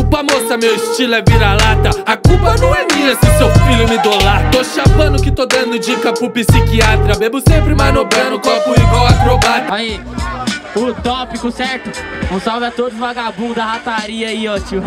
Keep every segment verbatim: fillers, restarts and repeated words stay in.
Desculpa moça, meu estilo é vira-lata. A culpa não é minha se seu filho me idolatra. Tô chapando que tô dando dica pro psiquiatra. Bebo sempre manobrando copo igual acrobata. Aí, o tópico, certo? Um salve a todos os vagabundos da rataria aí, ó, tio.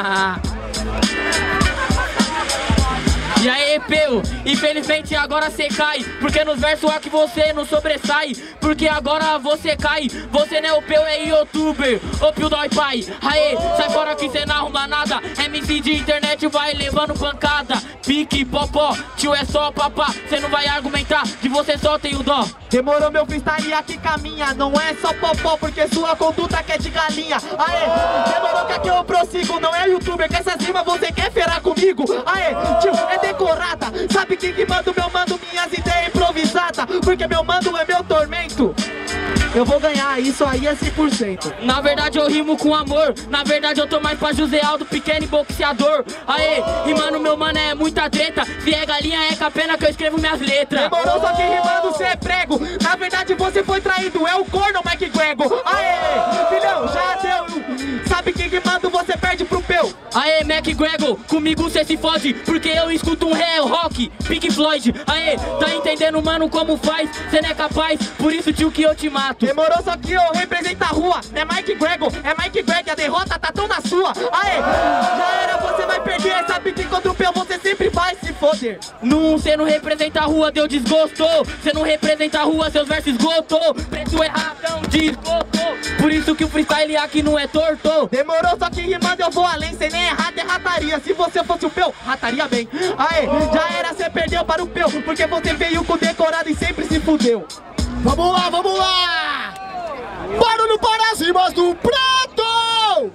E aí, Peu, infelizmente agora cê cai, porque nos versos aqui você não sobressai, porque agora você cai, você não é o Peu, é youtuber, ô Pio dói pai. Aê, sai fora que cê não arruma nada, M C de internet vai levando pancada, pique, popó, tio é só papá, cê não vai argumentar que você só tem o dó. Demorou, meu freestyle aqui caminha, não é só popó, porque sua conduta que é de galinha. Aê, demorou que aqui eu prossigo, não é youtuber, que essas rimas você quer ferar comigo. Aê, tio, é decorada, sabe quem que manda o meu mando, minhas ideias improvisadas, porque meu mando é meu tormento. Eu vou ganhar, isso aí é cem por cento. Na verdade eu rimo com amor, na verdade eu tô mais pra José Aldo, pequeno e boxeador. Aê, rimando meu mano é muita treta, se é galinha é com a pena que eu escrevo minhas letras. Demorou, só que rimando cê é prego, na verdade você foi traído, é o corno McGregor. Aê, filhão, já deu, sabe quem que manda você perde pro Peu. Aê, McGregor, comigo cê se fode, porque eu escuto um real rock, Pink Floyd. Aê, tá entendendo mano como faz, cê não é capaz, por isso tio que eu te mato. Demorou, só que eu represento a rua, não é Mike Gregor, é Mike Greg, a derrota tá tão na sua. Aê, já era, você vai perder, sabe que contra o Peu você sempre vai se foder. Não, cê não representa a rua, deu desgosto, cê não representa a rua, seus versos esgotou, preto é ratão de esgoto, por isso que o freestyle aqui não é torto. Demorou, só que rimando eu vou além, cê nem é rato, é rataria, se você fosse o Peu, rataria bem. Aê, já era, cê perdeu para o Peu, porque você veio com decorado e sempre se fudeu. Vamos lá, vamos lá! Barulho para as rimas do Preto!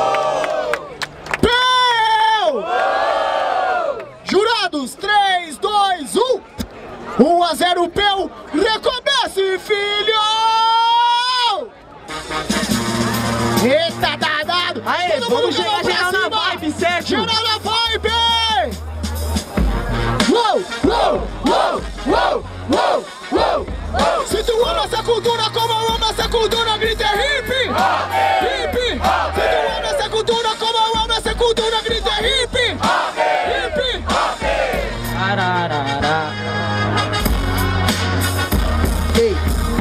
Peu! Jurados, três, dois, um! um a zero Peu, recomece, filho! Eita danado! Aê, todo vamos mundo chegar geral na vibe, certo? Geral na vibe! Uou, uou, uou, uou, uou, uou! Se tu ama essa cultura como eu amo essa cultura, grita hip! Hip! Se tu ama essa cultura como eu amo essa cultura, grita hip! Hip! Ararara. Ei!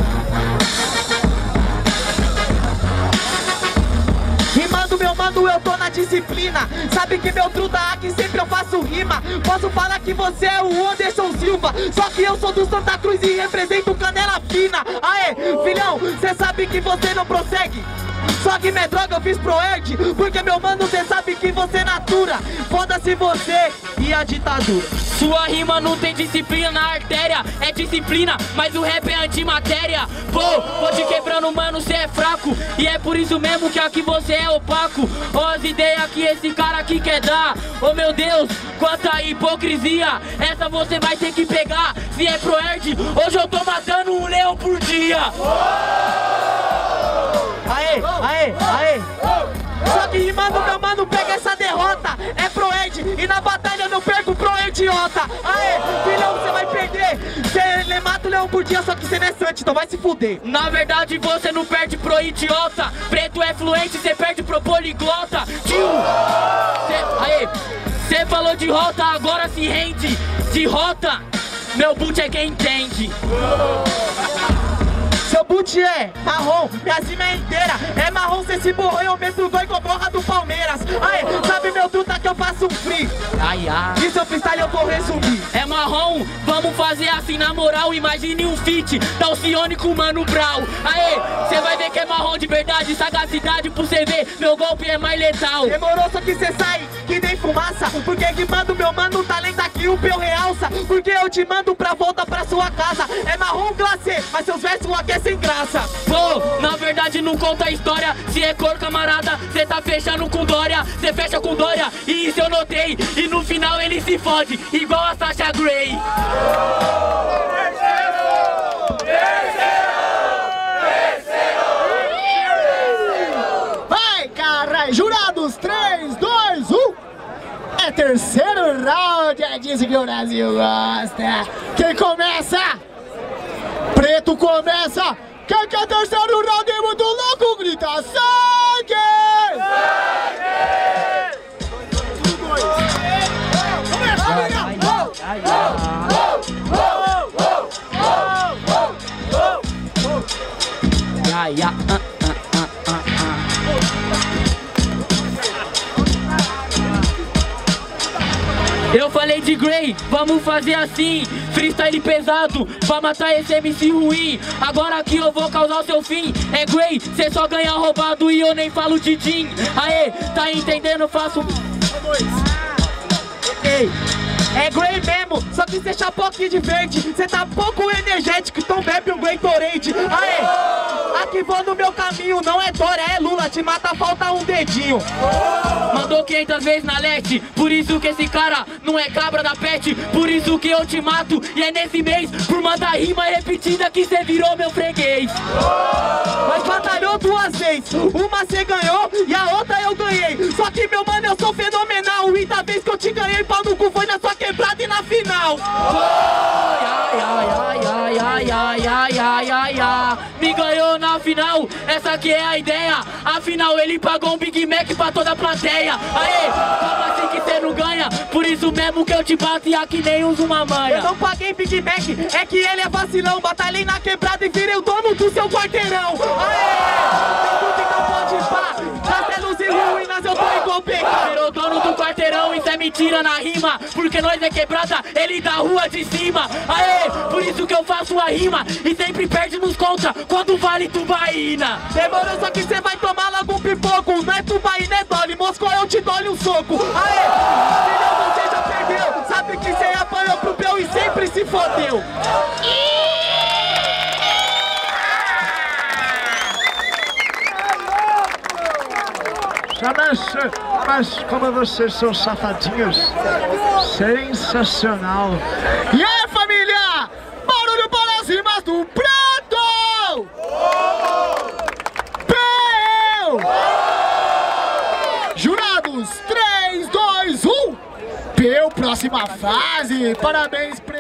Rimando meu mano, eu tô na disciplina. Sabe que meu truta aqui sempre eu faço rima. Posso falar que você é o Anderson Silva, só que eu sou do Santa Cruz e represento Canela Fina. Aê, filhão, cê sabe que você não prossegue. Só que minha droga eu fiz pro Erd, porque meu mano cê sabe que você natura. Foda-se você e a ditadura. Sua rima não tem disciplina na artéria, é disciplina, mas o rap é antimatéria. Pô, vou te quebrando, mano, cê é fraco, e é por isso mesmo que aqui você é opaco. Ó as ideias que esse cara aqui quer dar, oh meu Deus, quanta hipocrisia. Essa você vai ter que pegar, se é pro Erd, hoje eu tô matando um leão por dia. Aê, aê, aê. Só que rimando meu mano pega essa derrota, é pro Ed, e na batalha eu não perco pro idiota. Aê, filhão, você vai perder, você mata o leão por dia, só que você não é santo, então vai se fuder. Na verdade você não perde pro idiota, preto é fluente, você perde pro poliglota. Tio, cê, aê, cê falou de rota, agora se rende. De rota, meu boot é quem entende. Seu boot é marrom, minha cima é inteira. É marrom, cê se borrou e eu meto gol com a borra do Palmeiras. Aê, sabe meu truta que eu faço um free. Ai, ai. E seu freestyle eu vou resumir. É marrom, vamos fazer assim na moral. Imagine um feat, Dalcione com Mano Brown. Aê, cê vai ver que é marrom de verdade. Sagacidade pro cê ver, meu golpe é mais letal. Demorou, só que cê sai que nem fumaça, porque que manda o meu mano, o talento aqui o Peu realça. Porque eu te mando pra volta pra sua casa. É marrom glacê, mas seus versos aqui é sem graça. Pô, na verdade não conta a história. Se é cor camarada, cê tá fechando com Dória. Cê fecha com Dória, e isso eu notei. E no final ele se fode, igual a Sasha Grey. Vai, caralho! Jurados, três, dois, um! É terceiro round, é disso que o Brasil gosta. Quem começa? Preto começa! Quem quer terceiro round é muito louco, grita sangue! Sangue! ai, ah, ah, ah, ah, ah. Eu falei de Grey, vamos fazer assim, freestyle pesado, pra matar esse M C ruim. Agora aqui eu vou causar o seu fim. É Grey, cê só ganha roubado e eu nem falo de Jim. Aê, tá entendendo? Faço... Ei, é Grey mesmo, só que cê chapou aqui de verde. Cê tá pouco energético, então bebe um Gatorade. Aê, aqui vou no meu caminho, não é Dória, é Lula, te mata, falta um dedinho. Mandou quinhentas vezes na leste, por isso que esse cara não é cabra da pet. Por isso que eu te mato, e é nesse mês, por mandar rima repetida que cê virou meu freguês. Mas batalhou duas vezes, uma cê ganhou e a outra eu ganhei. Só que meu mano, eu sou fenomenal, e da vez que eu te ganhei, pau no cu foi na sua quebrada e na final. Ai, ai, ai, ai, ai, ai, ai, ai, ai, ai. Me ganhou na final, essa aqui é a ideia. Afinal ele pagou um Big Mac pra toda a plateia. Aê, como assim que cê não ganha? Por isso mesmo que eu te bato e aqui nem uso uma manha. Eu não paguei Big Mac, é que ele é vacilão. Batalhei na quebrada e virei o dono do seu quarteirão. Aê, tem tudo então pode pá, castelos e ruínas eu tô igual pegar. Virou dono do quarteirão, isso é mentira na rima. Porque nós é quebrada, ele da rua de cima. Aê, por isso que eu faço a rima e sempre perde nos contra quando vale tubaína. Demorou, só que cê vai tomar logo um pipoco. Não é tubaína, é Dolly, Moscou eu te dou um soco. Aê, filhão, você já perdeu. Sabe que cê apanhou pro Peu e sempre se fodeu. Mas, mas como vocês são safadinhos, sensacional. E aí, família, barulho para as rimas do Preto! Peu! Jurados, três, dois, um! Peu, próxima fase! Parabéns, Preto!